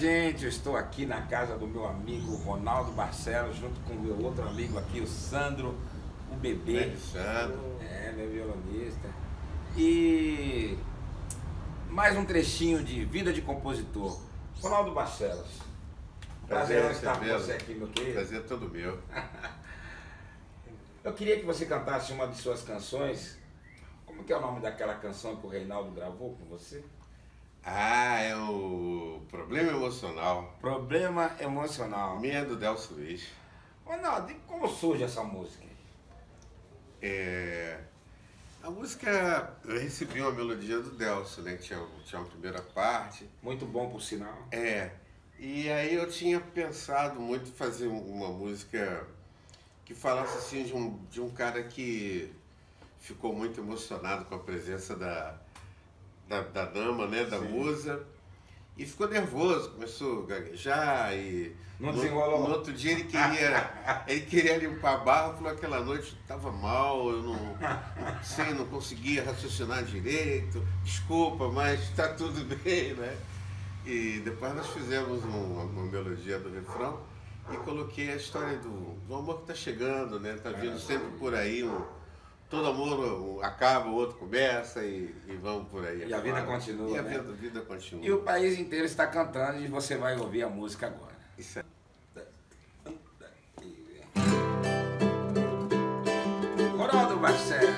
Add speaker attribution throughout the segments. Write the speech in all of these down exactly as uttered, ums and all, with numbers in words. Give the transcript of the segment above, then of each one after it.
Speaker 1: gente, eu estou aqui na casa do meu amigo Ronaldo Barcelos, junto com o meu outro amigo aqui, o Sandro, o bebê.
Speaker 2: É, Sandro.
Speaker 1: É, meu violonista. E mais um trechinho de Vida de Compositor. Ronaldo Barcelos. Prazer, prazer estar com você aqui, meu querido.
Speaker 2: Prazer é todo meu.
Speaker 1: Eu queria que você cantasse uma de suas canções. Como que é o nome daquela canção que o Reinaldo gravou com você?
Speaker 2: Ah, é o Problema Emocional.
Speaker 1: Problema Emocional.
Speaker 2: Minha é do Delcio Luiz.
Speaker 1: Ronaldo, e como surge essa música?
Speaker 2: É... A música, eu recebi uma melodia do Delcio, né? Que tinha, tinha uma primeira parte.
Speaker 1: Muito bom, por sinal.
Speaker 2: É. E aí eu tinha pensado muito em fazer uma música que falasse assim de um, de um cara que ficou muito emocionado com a presença da, da, da dama, né, da Sim. musa, e ficou nervoso, começou a gaguejar e
Speaker 1: não
Speaker 2: no,
Speaker 1: desenrolou.
Speaker 2: No outro dia ele queria, ele queria limpar a barra, falou aquela noite estava mal, eu não, não sei, não conseguia raciocinar direito, desculpa, mas está tudo bem, né? E depois nós fizemos uma, uma melodia do refrão e coloquei a história do, do amor que está chegando, né? Tá vindo sempre por aí, um, todo amor um acaba, o outro começa e, e vamos por aí.
Speaker 1: E a vida continua,
Speaker 2: E a
Speaker 1: né?
Speaker 2: vida, a vida continua.
Speaker 1: E o país inteiro está cantando e você vai ouvir a música agora.
Speaker 2: Isso é...
Speaker 1: Ronaldo Barcelos.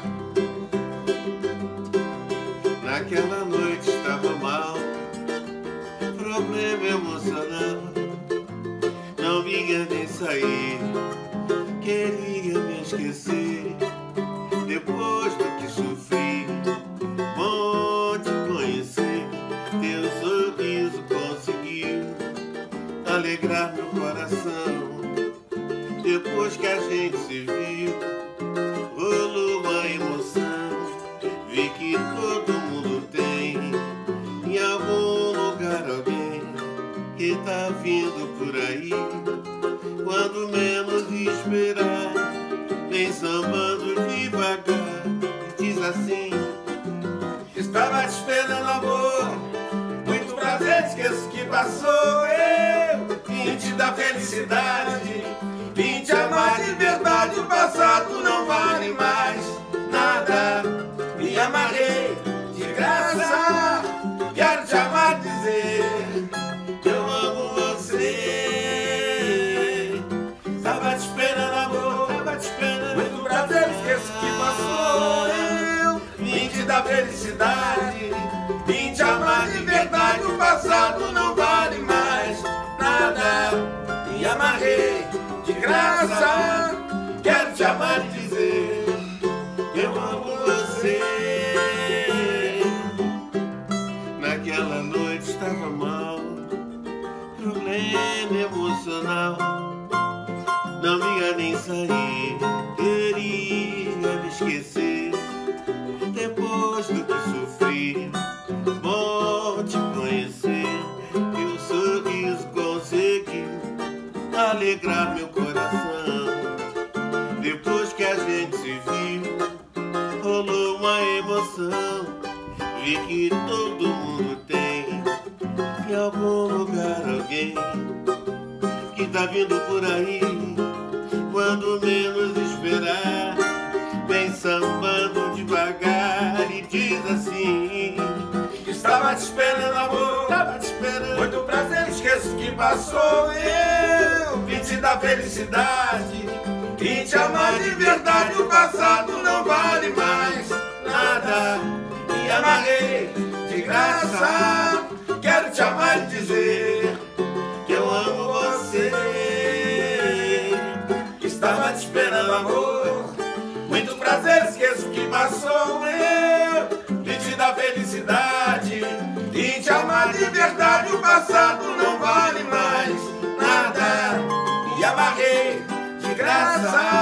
Speaker 2: Naquela noite estava mal, problema emocional, não vinha nem sair, queria me esquecer, depois do que sofri, bom te conhecer, teu sorriso conseguiu alegrar meu coração, depois que a gente se viu, rolou uma emoção, vi que todo mundo tem em algum lugar alguém que tá vindo por aí, quando menos esperar, vem sambando devagar, diz assim: estava te esperando, amor, muito prazer, esqueço que passou, eu vim te dar felicidade, vim te amar de verdade, o passado não vale mais nada, me amarrei de graça, quero te amar, dizer que eu amo você. Estava te esperando, amor, estava te esperando, muito prazer, esqueço que passou, eu vim te dar felicidade, vim te amar de verdade, o passado não vale mais nada, me amarrei de graça, quero te amar e dizer que eu amo você. Naquela noite estava mal, problema emocional, não vinha nem sair, queria me esquecer, depois do que sofri, bom te conhecer, teu sorriso conseguiu alegrar meu coração, depois que a gente se viu, rolou uma emoção, vi que todo mundo tem em algum lugar alguém que tá vindo por aí, quando menos esperar, vem sambando devagar e diz assim: estava te esperando, amor, estava te esperando, muito prazer, esqueço que passou, eu vim te dar felicidade, vim te amar de verdade, o passado não vale mais nada, me amarrei de graça, quero te amar e dizer que eu amo você. Estava te esperando, amor, muito prazer, esqueço que passou, eu vim te dar felicidade, vim te amar de verdade, o passado não vale mais nada, me amarrei de graça,